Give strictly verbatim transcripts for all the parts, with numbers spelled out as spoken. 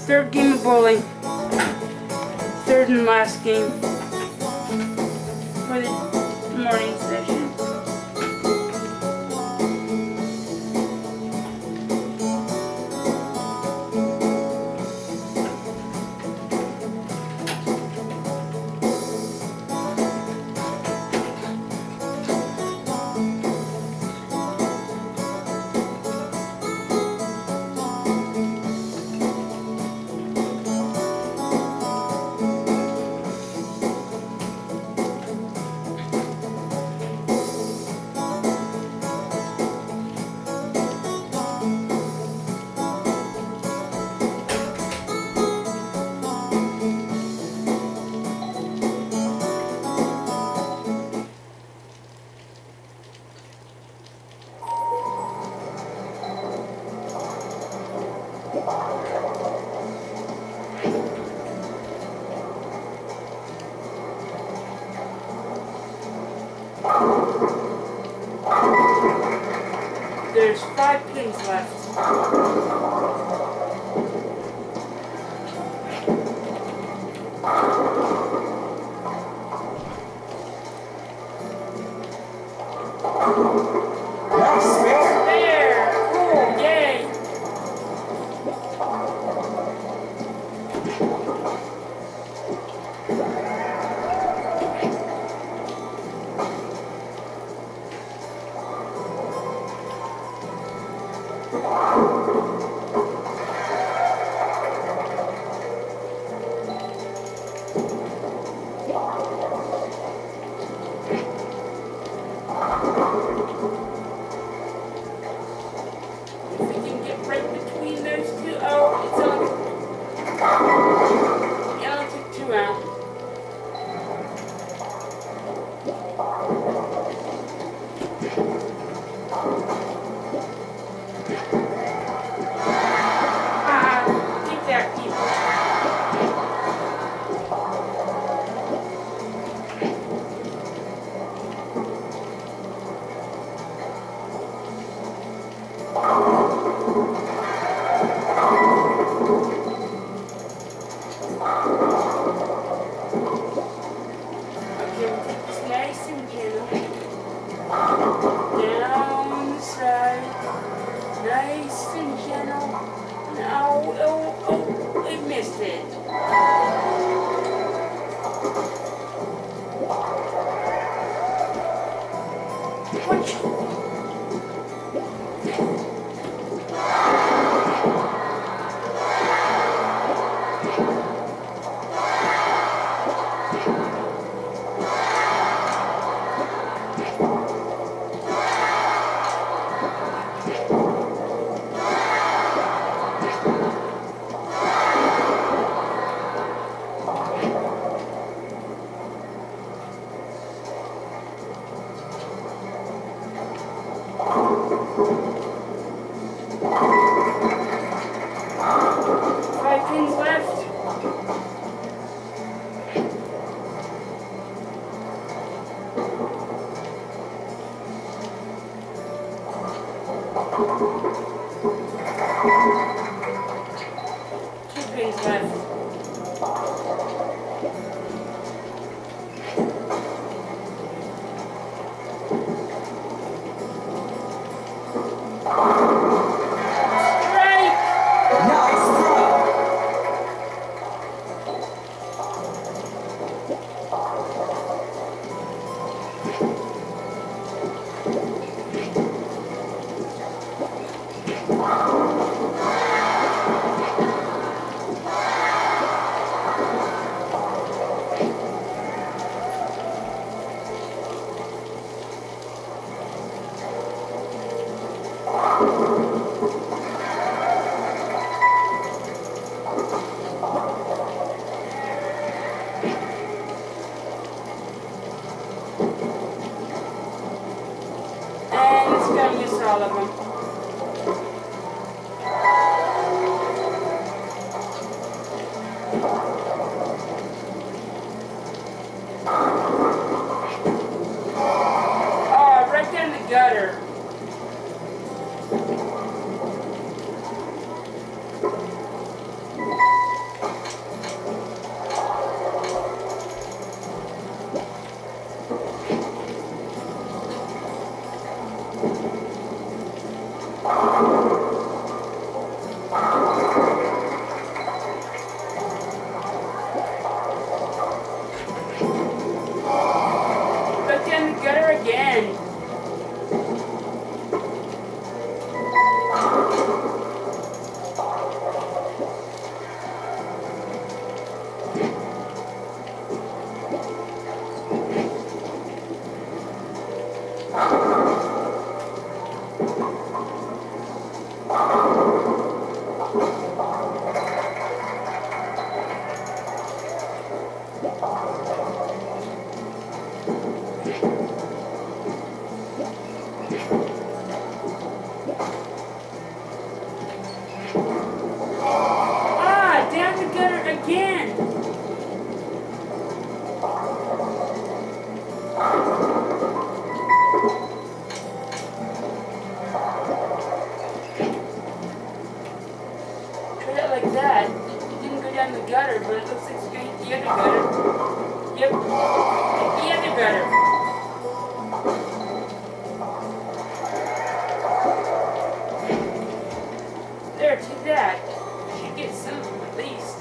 third game of bowling. Third and last game for the morning session. There's five pins left. There! Cool, yay! Five pins left. Two pins left. All of them. Oh, right down the gutter. hit it like that. It didn't go down the gutter, but it looks like it's going to hit the other gutter. Yep, hit the other gutter. There, take that. Should get some at least.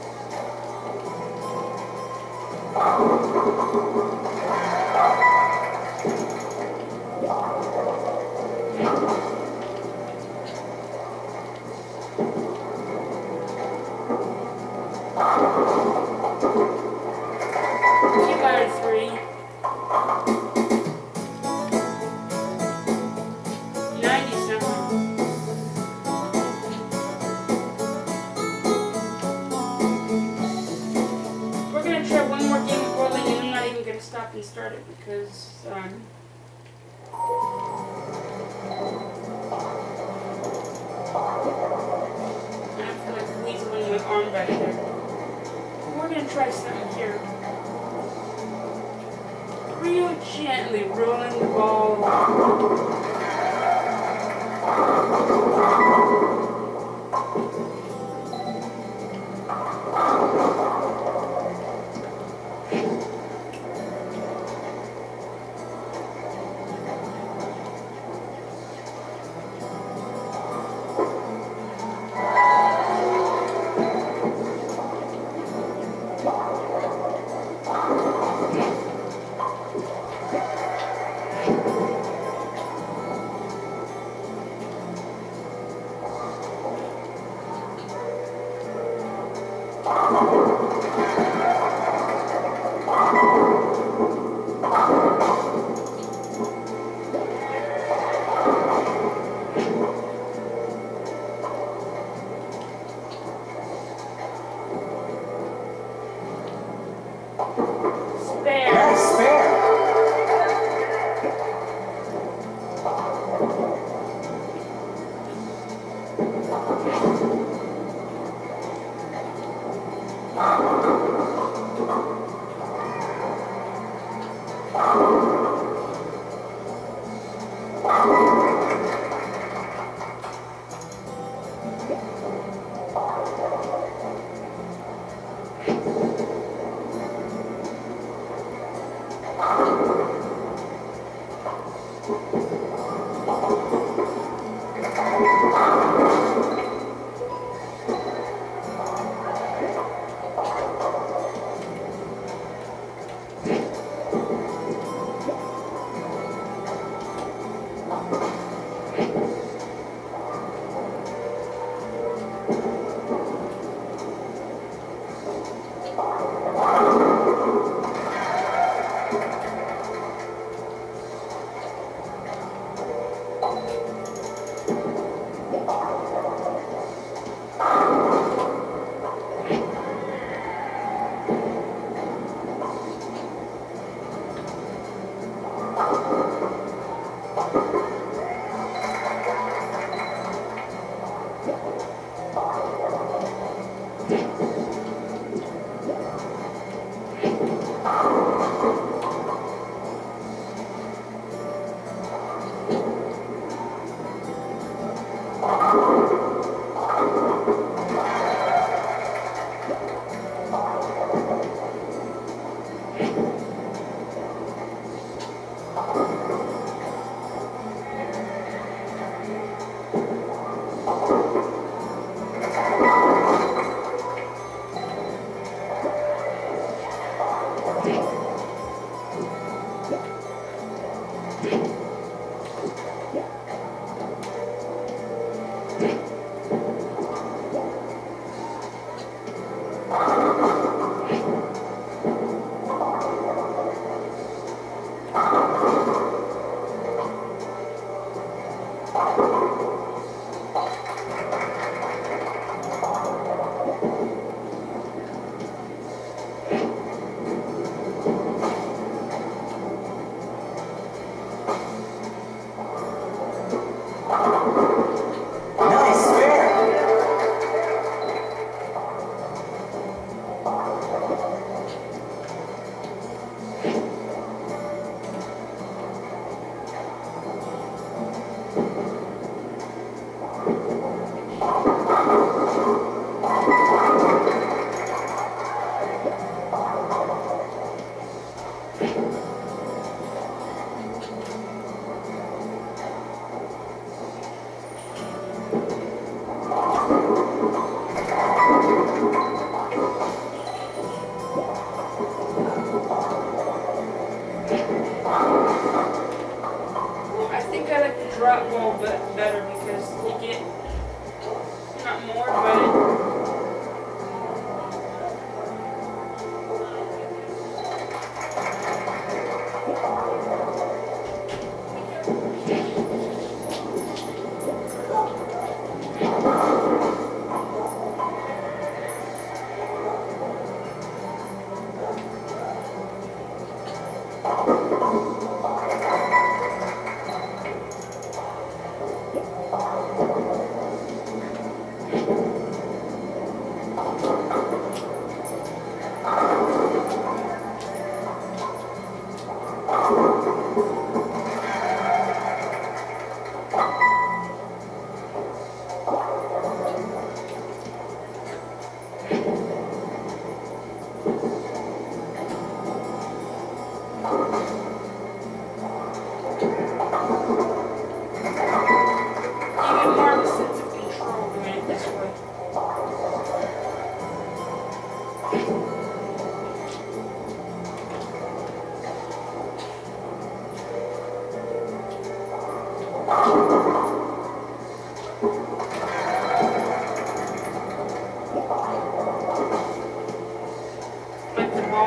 Two by three. Ninety something. We're gonna try one more game of bowling, and I'm not even gonna stop and start it because um. I feel like weaseling my arm back there. We're gonna try something here. Real gently rolling the ball.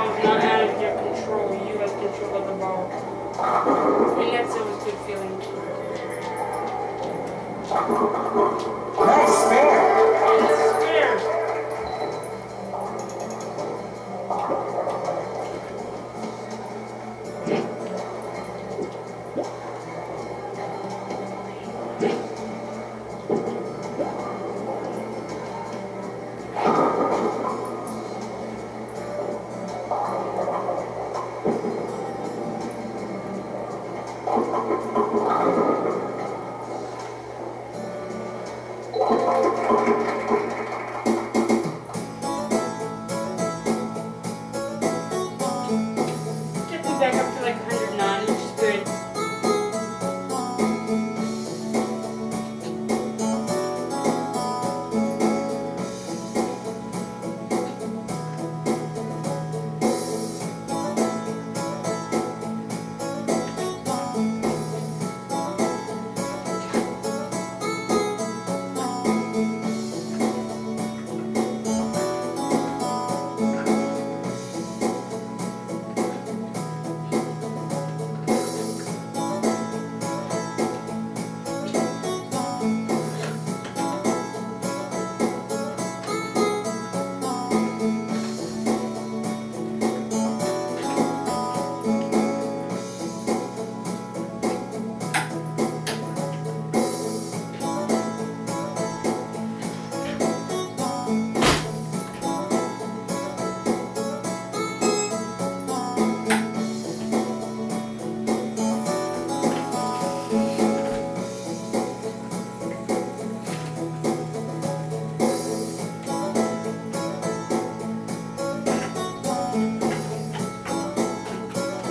ball is not out of your control. You have control of the ball. And that's always a good feeling. Nice spare. And it's spare. Get me back up to like one hundred nine, which is good.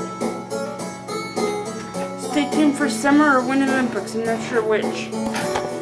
Stay tuned for summer or winter Olympics, I'm not sure which.